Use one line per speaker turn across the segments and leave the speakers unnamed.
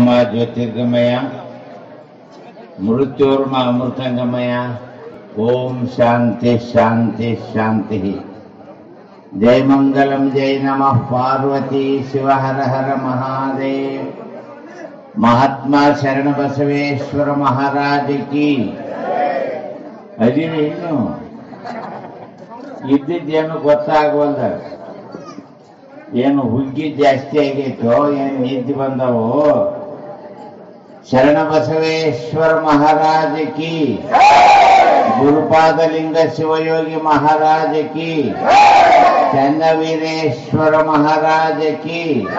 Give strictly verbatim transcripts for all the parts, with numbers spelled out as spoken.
ज्योतिर्गम ज्योतिर्गमय मृत्योर्मा अमृतंगमय। ओम शांति शांति शांति। जय मंगलम जय नमः पार्वती शिव हर हर महादेव। महात्मा शरण बसवेश्वर महाराज की अजीब इನ್ನು ಇದ್ದಿದ್ದೇನು ಗೊತ್ತಾಗವಲ್ದ. ಏನು ಹುಗ್ಗಿ ಜಾಸ್ತಿ ಆಗೈತೋ ಏನು ನಿದ್ದೆ ಬಂದವೋ. ಶರಣ ಬಸವೇಶ್ವರ ಮಹಾರಾಜ ಕಿ, ಗುರುಪಾದಲಿಂಗ ಶಿವಯೋಗಿ ಮಹಾರಾಜ ಕಿ, ಚನ್ನವೀರೇಶ್ವರ ಮಹಾರಾಜ ಕಿ.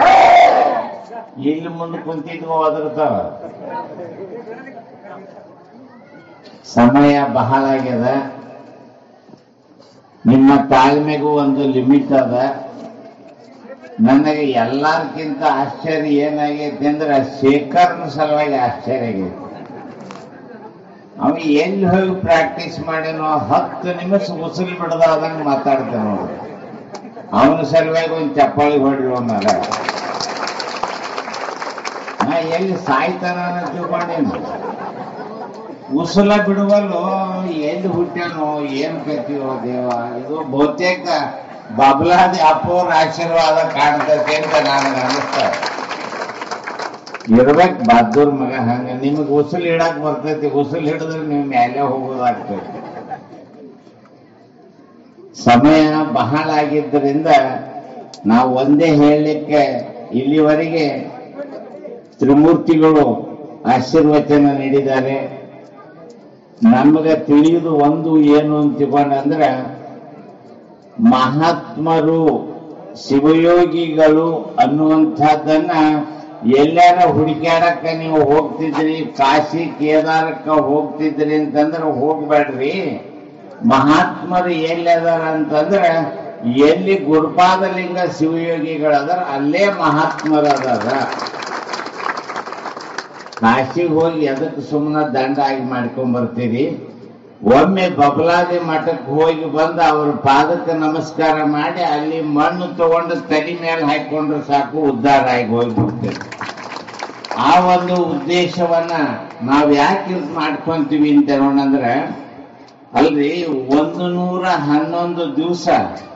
ಇಲ್ಲಿ ಮುಂದೆ ಕುಂತಿದ್ವು ಒದರ್ತಾವ. ಸಮಯ ಬಹಳ ಆಗ್ಯದ. ನಿಮ್ಮ ತಾಳ್ಮೆಗೂ ಒಂದು ಲಿಮಿಟ್ ಅದ. ನನಗೆ ಎಲ್ಲಾರ್ಕಿಂತ ಆಶ್ಚರ್ಯ ಏನಾಗೈತಿ ಅಂದ್ರೆ ಶೇಖರ್ನ ಸಲುವಾಗಿ ಆಶ್ಚರ್ಯ ಆಗೈತಿ. ಅವ ಎಲ್ಲಿ ಹೋಗಿ ಪ್ರಾಕ್ಟೀಸ್ ಮಾಡಿನೋ ಹತ್ತು ನಿಮಿಷ ಉಸಿರು ಬಿಡದಾದಂಗೆ ಮಾತಾಡ್ತಾನೆ ನೋಡಿ. ಅವನ ಸಲುವಾಗಿ ಒಂದು ಚಪ್ಪಾಳಿ ಹೊಡ್ರಿ ಅವನಾರ. ನಾ ಎಲ್ಲಿ ಸಾಯ್ತಾನ ತಿಳ್ಕೊಂಡೇನು. ಉಸಲ ಬಿಡುವಲ್ಲೋ ಎಲ್ಲಿ ಹುಟ್ಟ್ಯಾನೋ ಏನ್ ಕತ್ತೀವೋ ದೇವ. ಇದು ಬಹುತೇಕ ಬಬಲಾದಿ ಅಪ್ಪೋರ ಆಶೀರ್ವಾದ ಕಾಣ್ತೈತೆ ಅಂತ ನನಗೆ ಅನಿಸ್ತಾ ಇರ್ಬೇಕು. ಬಹದ್ದೂರ್ ಮಗ ಹಂಗ ನಿಮಗೆ ಉಸುಲ್ ಹಿಡಕ್ ಬರ್ತೈತಿ. ಉಸುಲ್ ಹಿಡಿದ್ರೆ ನೀವು ಮೇಲೆ ಹೋಗೋದಾಗ್ತೈತಿ. ಸಮಯ ಬಹಳ ಆಗಿದ್ದರಿಂದ ನಾವು ಒಂದೇ ಹೇಳಲಿಕ್ಕೆ, ಇಲ್ಲಿವರೆಗೆ ತ್ರಿಮೂರ್ತಿಗಳು ಆಶೀರ್ವಚನ ನೀಡಿದ್ದಾರೆ. ನಮಗೆ ತಿಳಿಯುವುದು ಒಂದು ಏನು ಅಂತಿಕೊಂಡ್ರೆ, ಮಹಾತ್ಮರು ಶಿವಯೋಗಿಗಳು ಅನ್ನುವಂಥದ್ದನ್ನ ಎಲ್ಲಾರ ಹುಡುಕ್ಯಾಡಕ್ಕ ನೀವು ಹೋಗ್ತಿದ್ರಿ, ಕಾಶಿ ಕೇದಾರಕ್ಕ ಹೋಗ್ತಿದ್ರಿ ಅಂತಂದ್ರೆ ಹೋಗ್ಬೇಡ್ರಿ. ಮಹಾತ್ಮರು ಎಲ್ಲದಾರ ಅಂತಂದ್ರೆ ಎಲ್ಲಿ ಗುರುಪಾದಲಿಂಗ ಶಿವಯೋಗಿಗಳದಾರ ಅಲ್ಲೇ ಮಹಾತ್ಮರು ಅದಾರ. ಕಾಶಿಗೆ ಹೋಗಿ ಅದಕ್ಕೆ ಸುಮ್ಮನೆ ದಂಡ ಆಗಿ ಮಾಡ್ಕೊಂಡ್ ಬರ್ತೀರಿ. ಒಮ್ಮೆ ಬಬಲಾದಿ ಮಠಕ್ಕೆ ಹೋಗಿ ಬಂದು ಅವ್ರ ಪಾದಕ್ಕೆ ನಮಸ್ಕಾರ ಮಾಡಿ ಅಲ್ಲಿ ಮಣ್ಣು ತಗೊಂಡು ತಲೆ ಮೇಲೆ ಹಾಕೊಂಡ್ರೆ ಸಾಕು, ಉದ್ಧಾರ ಆಗಿ ಹೋಗ್ಬಿಡ್ತೇವೆ. ಆ ಒಂದು ಉದ್ದೇಶವನ್ನ ನಾವ್ ಯಾಕೆ ಮಾಡ್ಕೊಂತೀವಿ ಅಂತ ನೋಡಂದ್ರೆ, ಅಲ್ರಿ ಒಂದು ನೂರ ಹನ್ನೊಂದು ದಿವಸ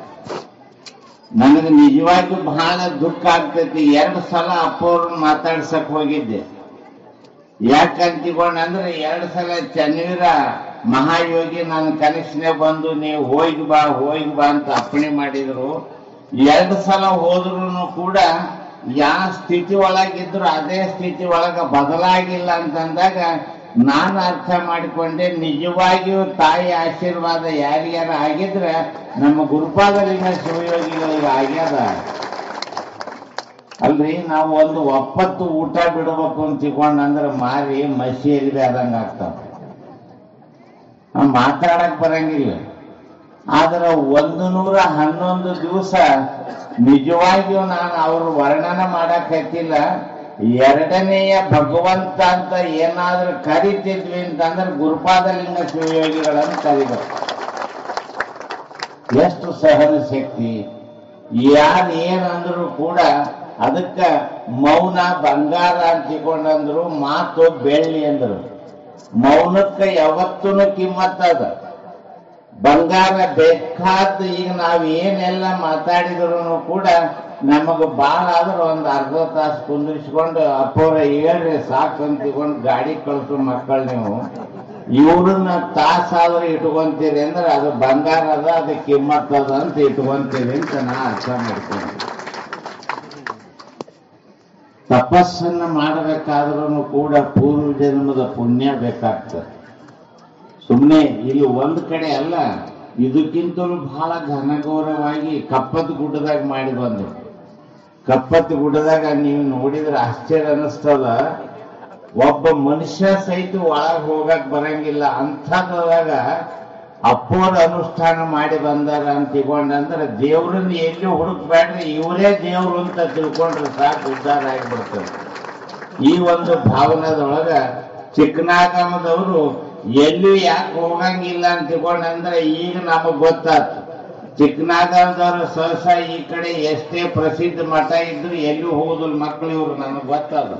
ನನಗೆ ನಿಜವಾಗಿ ಬಹಳ ದುಃಖ ಆಗ್ತೈತಿ. ಎರಡು ಸಲ ಅಪ್ಪವ್ರನ್ನ ಮಾತಾಡ್ಸಕ್ ಹೋಗಿದ್ದೆ. ಯಾಕಂತಿಕೊಂಡ್ರೆ ಎರಡು ಸಲ ಚನ್ನವೀರ ಮಹಾಯೋಗಿ ನನ್ನ ಕನಸಿನೇ ಬಂದು ನೀವು ಹೋಗಿ ಬಾ ಹೋಗಿ ಬಾ ಅಂತ ಅಪ್ಪಣೆ ಮಾಡಿದ್ರು. ಎರಡು ಸಲ ಹೋದ್ರು ಕೂಡ ಯಾವ ಸ್ಥಿತಿ ಒಳಗಿದ್ರು ಅದೇ ಸ್ಥಿತಿ ಒಳಗ ಬದಲಾಗಿಲ್ಲ ಅಂತಂದಾಗ ನಾನು ಅರ್ಥ ಮಾಡಿಕೊಂಡೆ, ನಿಜವಾಗಿಯೂ ತಾಯಿ ಆಶೀರ್ವಾದ ಯಾರ್ಯಾರ ಆಗಿದ್ರೆ ನಮ್ಮ ಗುರುಪಾದಲಿಂಗ ಶಿವಯೋಗಿಗಳಿಗೆ ಆಗ್ಯದ. ಅಲ್ರಿ ನಾವು ಒಂದು ಒಪ್ಪತ್ತು ಊಟ ಬಿಡಬೇಕು ಅಂತ ತಿಳ್ಕೊಂಡ್ರೆ ಮಾರಿ ಮಸಿ ಎರಿದೆ ಆದಂಗ ಆಗ್ತಾವ. ಮಾತಾಡಕ್ ಬರಂಗಿಲ್ಲ. ಆದ್ರೆ ಒಂದು ನೂರ ಹನ್ನೊಂದು ದಿವಸ ನಿಜವಾಗಿಯೂ ನಾನು ಅವ್ರ ವರ್ಣನ ಮಾಡಕ್ ಹತ್ತಿಲ್ಲ. ಎರಡನೆಯ ಭಗವಂತ ಅಂತ ಏನಾದ್ರೂ ಕರಿತಿದ್ವಿ ಅಂತಂದ್ರೆ ಗುರುಪಾದಲಿಂಗ ಶಿವಯೋಗಿಗಳನ್ನು ಕರಿಬೇಕು. ಎಷ್ಟು ಸಹನ ಶಕ್ತಿ. ಯಾರು ಏನಂದ್ರು ಕೂಡ ಅದಕ್ಕ ಮೌನ ಬಂಗಾರ ಅಂತ ತಿಳ್ಕೊಂಡಂದ್ರು, ಮಾತು ಬೆಳ್ಳಿ ಅಂದ್ರು. ಮೌನಕ್ಕೆ ಯಾವತ್ತೂ ಕಿಮ್ಮತ್ತದ. ಬಂಗಾರ ಬೇಕಾದ. ಈಗ ನಾವ್ ಏನೆಲ್ಲ ಮಾತಾಡಿದ್ರು ಕೂಡ ನಮಗ ಬಾಳ ಆದ್ರೂ ಒಂದ್ ಅರ್ಧ ತಾಸು ಕುಂದಿರಿಸ್ಕೊಂಡು ಅಪ್ಪವ್ರ ಹೇಳ್ರಿ ಸಾಕು ಅಂತ ತಿಳ್ಕೊಂಡು ಗಾಡಿ ಕಳ್ಸೋ ಮಕ್ಕಳು ನೀವು. ಇವ್ರನ್ನ ತಾಸಾದ್ರೂ ಇಟ್ಕೊಂತೀರಿ ಅಂದ್ರೆ ಅದು ಬಂಗಾರ ಅದ, ಅದು ಕಿಮ್ಮತ್ತದ ಅಂತ ಇಟ್ಕೊಂತೀರಿ ಅಂತ ನಾ ಅರ್ಥ ಮಾಡ್ತೀನಿ. ತಪಸ್ಸನ್ನ ಮಾಡಬೇಕಾದ್ರೂ ಕೂಡ ಪೂರ್ವ ಜನ್ಮದ ಪುಣ್ಯ ಬೇಕಾಗ್ತದೆ. ಸುಮ್ಮನೆ ಇಲ್ಲಿ ಒಂದ್ ಕಡೆ ಅಲ್ಲ, ಇದಕ್ಕಿಂತಲೂ ಬಹಳ ಘನಘೋರವಾಗಿ ಕಪ್ಪತ್ ಗುಡ್ಡದಾಗ ಮಾಡಿ ಬಂದು. ಕಪ್ಪತ್ ಗುಡ್ಡದಾಗ ನೀವು ನೋಡಿದ್ರೆ ಆಶ್ಚರ್ಯ ಅನಿಸ್ತದ. ಒಬ್ಬ ಮನುಷ್ಯ ಸಹಿತ ಒಳಗೆ ಹೋಗಕ್ ಬರಂಗಿಲ್ಲ. ಅಂಥದ್ದಾಗ ಅಪ್ಪೋರ ಅನುಷ್ಠಾನ ಮಾಡಿ ಬಂದಾರ ಅಂತ ತಿಳ್ಕೊಂಡ್ರೆ ದೇವ್ರನ್ನ ಎಲ್ಲಿ ಹುಡುಕ್ಬೇಡ್ರಿ, ಇವರೇ ದೇವ್ರು ಅಂತ ತಿಳ್ಕೊಂಡ್ರೆ ಸಾಕು, ಉದ್ಧಾರ ಆಗಿಬಿಡ್ತದೆ. ಈ ಒಂದು ಭಾವನದೊಳಗ ಚಿಕ್ಕನಾಗಮದವರು ಎಲ್ಲೂ ಯಾಕೆ ಹೋಗಂಗಿಲ್ಲ ಅಂತ ತಿಳ್ಕೊಂಡ್ರೆ ಈಗ ನಮಗ್ ಗೊತ್ತಾಯ್ತು. ಚಿಕ್ಕನಾಗದವ್ರ ಸಹಸಾ ಈ ಕಡೆ ಎಷ್ಟೇ ಪ್ರಸಿದ್ಧ ಮಠ ಇದ್ರು ಎಲ್ಲಿ ಹೋಗುದಿಲ್ಲ ಮಕ್ಕಳು ಇವ್ರು, ನನಗೆ ಗೊತ್ತದ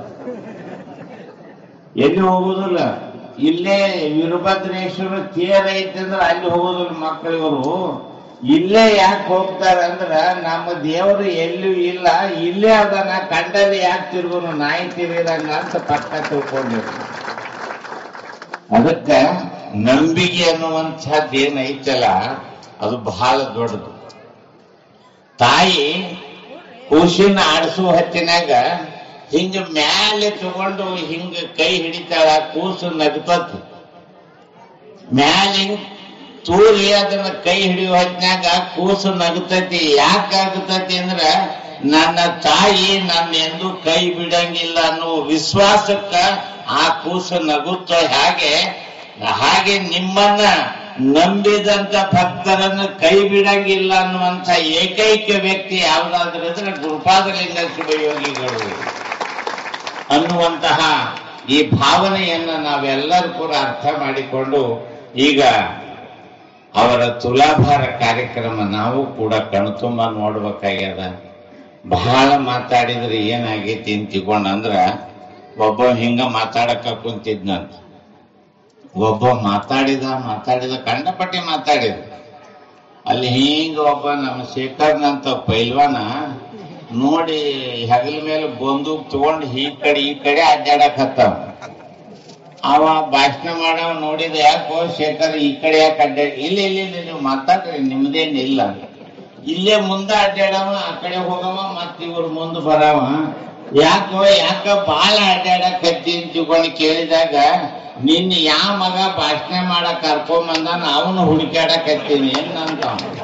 ಎಲ್ಲಿ ಹೋಗುದಿಲ್ಲ. ಇಲ್ಲೇ ವೀರಭದ್ರೇಶ್ವರ ತೇರ್ ಐತೆ ಅಂದ್ರೆ ಅಲ್ಲಿ ಹೋಗುದಿಲ್ಲ ಮಕ್ಕಳು ಇವರು. ಇಲ್ಲೇ ಯಾಕೆ ಹೋಗ್ತಾರೆ ಅಂದ್ರ ನಮ್ಮ ದೇವರು ಎಲ್ಲೂ ಇಲ್ಲ, ಇಲ್ಲೇ ಅದನ್ನ ಕಂಡಲ್ಲಿ ಯಾಕೆ ತಿರುಗುನು ನಾಯಿ ತಿರುಗಿದಂಗ ಅಂತ ಪಕ್ಕ ತಿಳ್ಕೊಂಡಿರು. ಅದಕ್ಕ ನಂಬಿಕೆ ಅನ್ನುವಂಥದ್ದು ಏನೈತಲ್ಲ ಅದು ಬಹಳ ದೊಡ್ಡದು. ತಾಯಿ ಕೂಸಿನ ಆಡಿಸುವ ಹೊತ್ತಿನಾಗ ಹಿಂಗ ಮ್ಯಾಲೆ ತಗೊಂಡು ಹಿಂಗ ಕೈ ಹಿಡಿತಾಳ, ಕೂಸು ನಗ್ತತ್. ಮ್ಯಾಲೆ ತೂರಿ ಅದನ್ನ ಕೈ ಹಿಡಿಯುವ ಹೊತ್ತಿನಾಗ ಕೂಸು ನಗ್ತತಿ. ಯಾಕಾಗತತಿ ಅಂದ್ರ ನನ್ನ ತಾಯಿ ನನ್ನ ಎಂದು ಕೈ ಬಿಡಂಗಿಲ್ಲ ಅನ್ನೋ ವಿಶ್ವಾಸಕ್ಕ ಆ ಕೂಸು ನಗುತ್ತೋ ಹಾಗೆ ಹಾಗೆ ನಿಮ್ಮನ್ನ ನಂಬಿದಂತ ಭಕ್ತರನ್ನು ಕೈ ಬಿಡಂಗಿಲ್ಲ ಅನ್ನುವಂಥ ಏಕೈಕ ವ್ಯಕ್ತಿ ಯಾವುದಾದ್ರೂ ಇದ್ರೆ ಗುರುಪಾದಲಿಂಗ ಶಿವಯೋಗಿಗಳು ಅನ್ನುವಂತಹ ಈ ಭಾವನೆಯನ್ನ ನಾವೆಲ್ಲರೂ ಕೂಡ ಅರ್ಥ ಮಾಡಿಕೊಂಡು ಈಗ ಅವರ ತುಲಾಭಾರ ಕಾರ್ಯಕ್ರಮ ನಾವು ಕೂಡ ಕಣ್ತುಂಬ ನೋಡ್ಬೇಕಾಗ್ಯದ. ಬಹಳ ಮಾತಾಡಿದ್ರೆ ಏನಾಗೈತಿ ಅಂತ ತಿಳ್ಕೊಂಡಂದ್ರ ಒಬ್ಬ ಹಿಂಗ ಮಾತಾಡಕ ಕುಂತಿದ್ನಂತ. ಒಬ್ಬ ಮಾತಾಡಿದ ಮಾತಾಡಿದ ಕಂಡಪಟ್ಟಿ ಮಾತಾಡಿದ. ಅಲ್ಲಿ ಹಿಂಗ ಒಬ್ಬ ನಮ್ಮ ಶೇಖರ್ನಂತ ಪೈಲ್ವಾನ ನೋಡಿ ಹೆಗಲ ಮೇಲೆ ಬಂದೂಕ್ ತಗೊಂಡು ಈ ಕಡೆ ಈ ಕಡೆ ಅಡ್ಡಾಡಕತ್ತಾವ. ಅವ ಭಾಷಣ ಮಾಡವ ನೋಡಿದ, ಯಾಕೋ ಶೇಖರ್ ಈ ಕಡೆ ಯಾಕೆ ಅಡ್ಡಾಡಿ, ಇಲ್ಲಿ ಇಲ್ಲಿ ನೀವು ಮಾತಾಡ್ರಿ ನಿಮ್ದೇನಿಲ್ಲ, ಇಲ್ಲೇ ಮುಂದೆ ಅಡ್ಡಾಡವ ಆ ಕಡೆ ಹೋಗವ ಮತ್ ಇವ್ರ ಮುಂದೆ ಬರವ, ಯಾಕೋ ಯಾಕ ಬಾಳ ಅಡ್ಡಾಡಕತ್ತಿ ಅಂತ ತಿಳ್ಕೊಂಡು ಕೇಳಿದಾಗ ನಿನ್ನ ಯಾವ ಮಗ ಭಾಷಣ ಮಾಡಕ್ ಕರ್ಕೊಂಬಂದಾನ ಅವನು ಹುಡುಕಾಡಕತ್ತೀನಿ ಏನಂತ.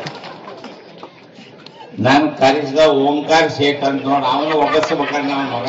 ನಾನು ಕರೆಸಿದ ಓಂಕಾರ ಶೇಖ್ ಅಂತ ನೋಡಿ ಅವನು ಒಗಸ್ಬೇಕಂಡ ಅವನ ಮಗ.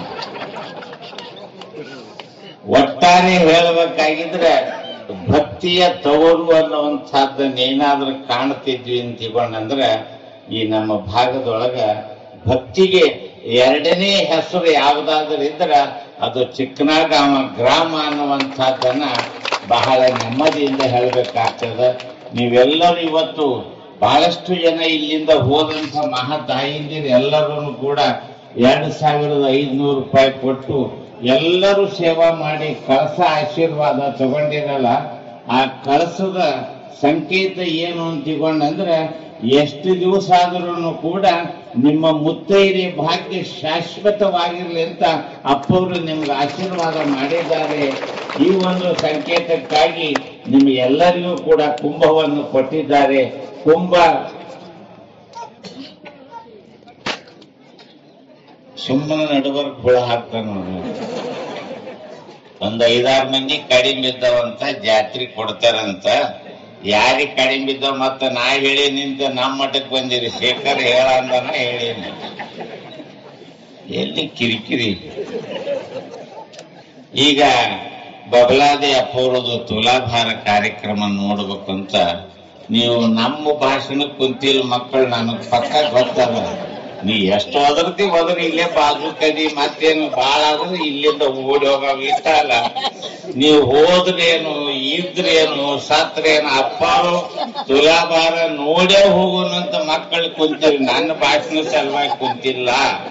ಒಟ್ಟಾರೆ ಹೇಳಬೇಕಾಗಿದ್ರೆ ಭಕ್ತಿಯ ತವರು ಅನ್ನುವಂಥದ್ದನ್ನ ಏನಾದ್ರೂ ಕಾಣ್ತಿದ್ವಿ ಅಂತ ತಿಳ್ಕೊಂಡಂದ್ರೆ ಈ ನಮ್ಮ ಭಾಗದೊಳಗ ಭಕ್ತಿಗೆ ಎರಡನೇ ಹೆಸರು ಯಾವುದಾದ್ರೂ ಇದ್ರ ಅದು ಚಿಕ್ಕನಾಗಾಮ ಗ್ರಾಮ ಅನ್ನುವಂಥದ್ದನ್ನ ಬಹಳ ನೆಮ್ಮದಿಯಿಂದ ಹೇಳಬೇಕಾಗ್ತದೆ. ನೀವೆಲ್ಲರೂ ಇವತ್ತು ಬಹಳಷ್ಟು ಜನ ಇಲ್ಲಿಂದ ಹೋದಂತ ಮಹಾತಾಯಿಂದಿರು ಎಲ್ಲರೂ ಕೂಡ ಎರಡು ಸಾವಿರದ ಐದ್ನೂರು ರೂಪಾಯಿ ಕೊಟ್ಟು ಎಲ್ಲರೂ ಸೇವಾ ಮಾಡಿ ಕಳಸ ಆಶೀರ್ವಾದ ತಗೊಂಡಿರಲ್ಲ. ಆ ಕಳಸದ ಸಂಕೇತ ಏನು ಅಂತ ತಿಳ್ಕೊಂಡಂದ್ರೆ ಎಷ್ಟು ದಿವಸ ಆದ್ರೂ ಕೂಡ ನಿಮ್ಮ ಮುತ್ತೈದೆ ಭಾಗ್ಯ ಶಾಶ್ವತವಾಗಿರ್ಲಿ ಅಂತ ಅಪ್ಪವರು ನಿಮ್ಗೆ ಆಶೀರ್ವಾದ ಮಾಡಿದ್ದಾರೆ. ಈ ಒಂದು ಸಂಕೇತಕ್ಕಾಗಿ ನಿಮ್ಗೆಲ್ಲರಿಗೂ ಕೂಡ ಕುಂಭವನ್ನು ಕೊಟ್ಟಿದ್ದಾರೆ. ಕುಂಭ ಸುಮ್ಮನೆ ನಡುವರ್ಕ್ ಹುಳ ಹಾಕ್ತಾನ. ಒಂದ್ ಐದಾರು ಮಂದಿ ಕಡಿಮೆ ಬಿದ್ದವಂತ ಜಾತ್ರೆ ಕೊಡ್ತಾರಂತ. ಯಾರಿಗೆ ಕಡಿಮೆ ಬಿದ್ದವ ಮತ್ತ ನಾ ಹೇಳಿ ನಿಂತ ನಮ್ಮ ಮಠಕ್ಕೆ ಬಂದಿರಿ ಶೇಖರ್ ಹೇಳ ಅಂದನ ಹೇಳೀನಿ. ಎಲ್ಲಿ ಕಿರಿಕಿರಿ. ಈಗ ಬಬಲಾದಿ ಅಪೂರ್ವದ ತುಲಾಭಾರ ಕಾರ್ಯಕ್ರಮ ನೋಡ್ಬೇಕಂತ ನೀವು ನಮ್ಮ ಭಾಷಣಕ್ಕೆ ಕುಂತಿಲ್ ಮಕ್ಕಳು ನನಗ್ ಪಕ್ಕ ಗೊತ್ತದ. ನೀ ಎಷ್ಟು ಒದರ್ತಿ ಒದರಿ ಇಲ್ಲೇ ಬಾಜು ಕದಿ ಮತ್ತೇನು ಬಾಳ ಆದ್ರೆ ಇಲ್ಲಿಂದ ಓಡಿ ಹೋಗವ ಇಷ್ಟ ಅಲ್ಲ. ನೀವು ಹೋದ್ರೇನು ಇದ್ರೇನು ಸತ್ರೇನು ಅಪ್ಪಾರು ತುಲಾಭಾರ ನೋಡೇ ಹೋಗೋಣಂತ ಮಕ್ಕಳು ಕುಂತೀರಿ. ನನ್ನ ಭಾಷಣ ಸಲುವಾಗಿ ಕುಂತಿಲ್ಲ,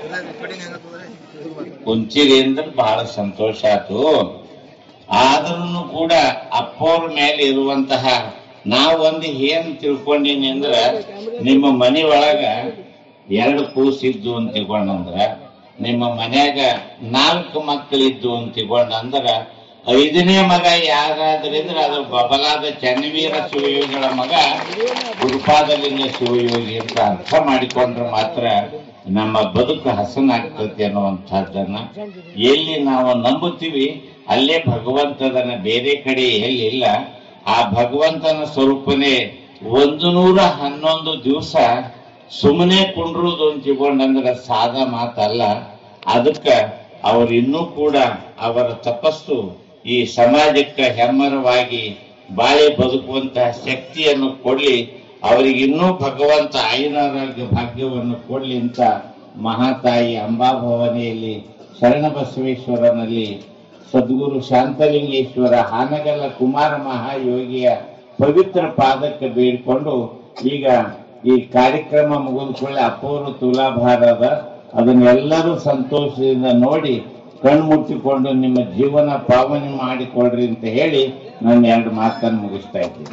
ಕುಂತಿರಿ ಅಂದ್ರೆ ಬಹಳ ಸಂತೋಷ ಆಯ್ತು. ಆದ್ರೂ ಕೂಡ ಅಪ್ಪವ್ರ ಮೇಲೆ ಇರುವಂತಹ ನಾವೊಂದು ಏನ್ ತಿಳ್ಕೊಂಡಿನಿ ಅಂದ್ರ ನಿಮ್ಮ ಮನೆ ಒಳಗ ಎರಡು ಕೂಸಿದ್ದು ಅಂತ ತಿಳ್ಕೊಂಡಂದ್ರ ನಿಮ್ಮ ಮನ್ಯಾಗ ನಾಲ್ಕು ಮಕ್ಕಳಿದ್ದು ಅಂತ ತಿಳ್ಕೊಂಡಂದ್ರ ಐದನೇ ಮಗ ಯಾರಾದ್ರಿದ್ರೆ ಅದು ಬಬಲಾದ ಚನ್ನವೀರ ಶಿವಯೋಗಿಗಳ ಮಗ ಗುರುಪಾದಲಿಂಗ ಶಿವಯೋಗಿ ಅಂತ ಅರ್ಥ ಮಾಡಿಕೊಂಡ್ರೆ ಮಾತ್ರ ನಮ್ಮ ಬದುಕು ಹಸನಾಗ್ತದೆ ಅನ್ನುವಂಥದ್ದನ್ನ ಎಲ್ಲಿ ನಾವು ನಂಬುತ್ತೀವಿ ಅಲ್ಲೇ ಭಗವಂತದನ್ನ ಬೇರೆ ಕಡೆ ಎಲ್ಲಿಲ್ಲ. ಆ ಭಗವಂತನ ಸ್ವರೂಪನೇ ಒಂದು ನೂರ ಹನ್ನೊಂದು ದಿವಸ ಸುಮ್ಮನೆ ಕುಂಡ್ರುದು ಅಂತ ತಿಳ್ಕೊಂಡಂದ್ರೆ ಸಾದ ಮಾತಲ್ಲ. ಅದಕ್ಕ ಅವರು ಇನ್ನೂ ಕೂಡ ಅವರ ತಪಸ್ಸು ಈ ಸಮಾಜಕ್ಕೆ ಹೆಮ್ಮರವಾಗಿ ಬಾಳೆ ಬದುಕುವಂತಹ ಶಕ್ತಿಯನ್ನು ಕೊಡ್ಲಿ, ಅವರಿಗಿನ್ನೂ ಭಗವಂತ ಆಯುರಾರೋಗ್ಯ ಭಾಗ್ಯವನ್ನು ಕೊಡ್ಲಿ ಅಂತ ಮಹಾತಾಯಿ ಅಂಬಾಭವನಿಯಲ್ಲಿ ಶರಣಬಸವೇಶ್ವರನಲ್ಲಿ ಸದ್ಗುರು ಶಾಂತಲಿಂಗೇಶ್ವರ ಹಾನಗಲ್ಲ ಕುಮಾರ ಮಹಾಯೋಗಿಯ ಪವಿತ್ರ ಪಾದಕ್ಕೆ ಬೇಡಿಕೊಂಡು ಈಗ ಈ ಕಾರ್ಯಕ್ರಮ ಮುಗಿದ್ಕೊಳ್ಳೆ ಅಪೂರ್ವ ತುಲಾಭಾರ ಅದ. ಅದನ್ನೆಲ್ಲರೂ ಸಂತೋಷದಿಂದ ನೋಡಿ ಕಣ್ಮುಟ್ಟಿಕೊಂಡು ನಿಮ್ಮ ಜೀವನ ಪಾವನೆ ಮಾಡಿಕೊಡ್ರಿ ಅಂತ ಹೇಳಿ ನಾನು ಎರಡು ಮಾತನ್ನು ಮುಗಿಸ್ತಾ ಇದ್ದೀನಿ.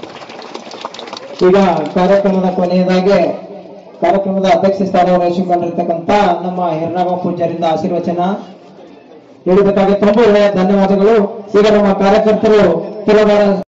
ಈಗ ಕಾರ್ಯಕ್ರಮದ ಕೊನೆಯದಾಗಿ ಕಾರ್ಯಕ್ರಮದ ಅಧ್ಯಕ್ಷ ಸ್ಥಾನವನ್ನು ವಹಿಸಿಕೊಂಡಿರ್ತಕ್ಕಂಥ ನಮ್ಮ ಹಿರನಾಗ ಪೂಜಾರಿಂದ ಆಶೀರ್ವಚನ ಹೇಳಬೇಕಾಗಿ ತುಂಬ ಧನ್ಯವಾದಗಳು. ಈಗ ನಮ್ಮ ಕಾರ್ಯಕರ್ತರು ಕೆಲವರ